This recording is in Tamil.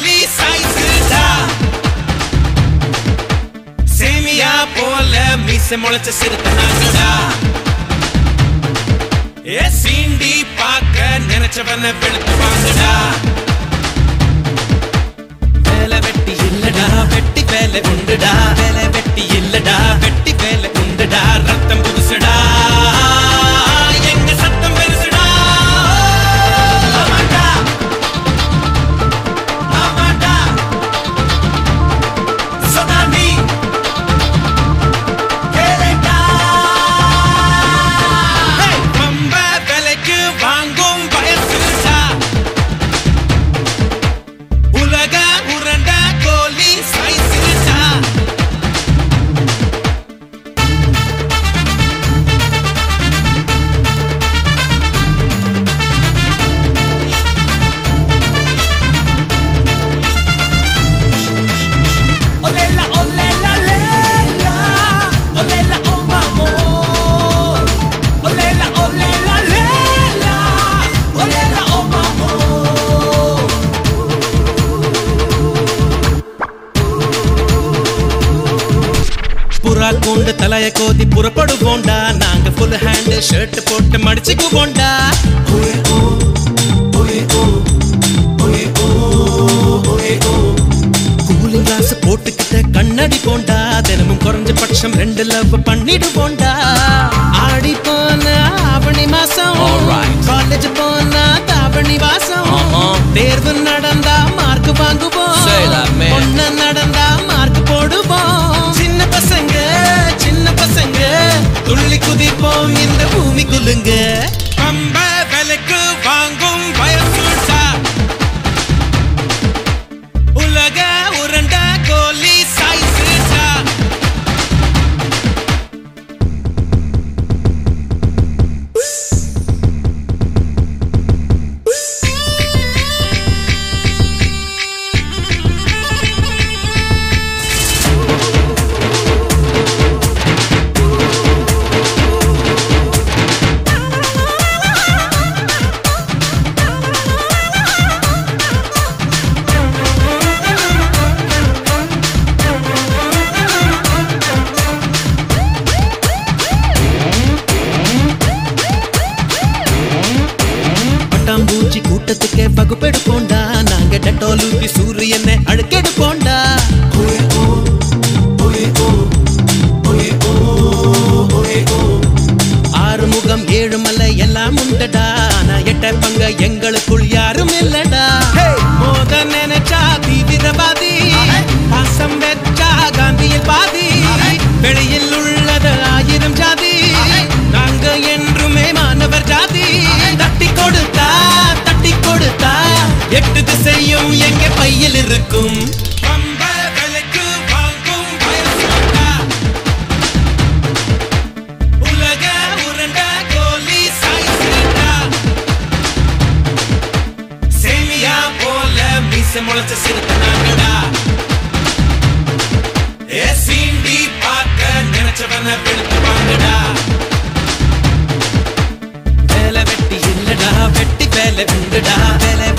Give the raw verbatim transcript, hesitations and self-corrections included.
கோலி சைஸ்டா சேமியா போல மீச முளைச்ச சிறுத்தனாங்கடா ஏ சீண்டி பாக்க நினைச்சவன வெளுத்து வாங்கடா வேலை வெட்டி இல்லடா வெட்டி வேலை உண்டுடா வேலை வெட்டி இல்லடா வெட்டி வேலை உண்டுடா ரத்தம் புதுசுடா எங்க சத்தம் பெருசுடா ஆமாடா ஆமாடா சொன்னானி கேளடா பம்ப விலைக்கு வாங்கும் வயசுடா உலக உருண்ட கோலி சைஸ்டா Olela, olela, lela. Olela, oh mamo. Olela, olela, lela. Olela, oh mamo. புறா கொண்டு தலைய கோதி புறப்படுவோண்டா நாங்க ஃபுல் ஹேண்ட் ஷர்ட் போட்டு மடிச்சுக்குவோண்டா கூலிங் கிளாஸ் போட்டுக்கிட்ட கண்ணாடி போண்டா தினமும் குறைஞ்ச பட்சம் ரெண்டு லவ் பண்ணிடுவோண்டா ஆடி போன ஆவணி மாசம் காலேஜ் போனா தாவணி வாசம் தேர்வு நடந்தா மார்க் வாங்குவோம் ஒண்ணு நடந்தா மார்க் போடுவோம் சின்ன பசங்க சின்ன பசங்க துள்ளி குதிப்போம் இந்த பூமி குலுங்க பம்ப விலைக்கு வாங்கும் வயசுடா உலக உருண்ட கோலி சைஸ்டா பட்டாம்பூச்சி கூட்டத்துக்கே வகுப்பெடுப்போண்டா நாங்க டெட்டால் ஊத்தி சூரியனை அழுக்கெடுப்போண்டா ஆறு முகம் ஏழு மலை எல்லாம் உண்டடா ஆனா எட்ட பங்க எங்களுக்குள் யாரும் இல்லடா மோத நினைச்சா தீவிரவாதி பாசம் வெச்சா காந்தியில் பாதி வெளியில் உள்ளது ஆயிரம் ஜாதி நாங்க என்றுமே மாணவர் ஜாதி தட்டி கொடுத்தா தட்டி கொடுத்தா எட்டு திசையும் எங்க பையில் இருக்கும் பம்ப விலைக்கு வாங்கும் வயசுடா உலக உருண்ட கோலி சைஸ்டா சேமியா போல மீச முளைச்ச சிறுத்தனாங்கடா ஏ சீண்டி பார்க்க நினைச்சவன வெளுத்து வாங்கடா வேலை வெட்டி இல்லடா வெட்டி வேலை உண்டுடா வேலை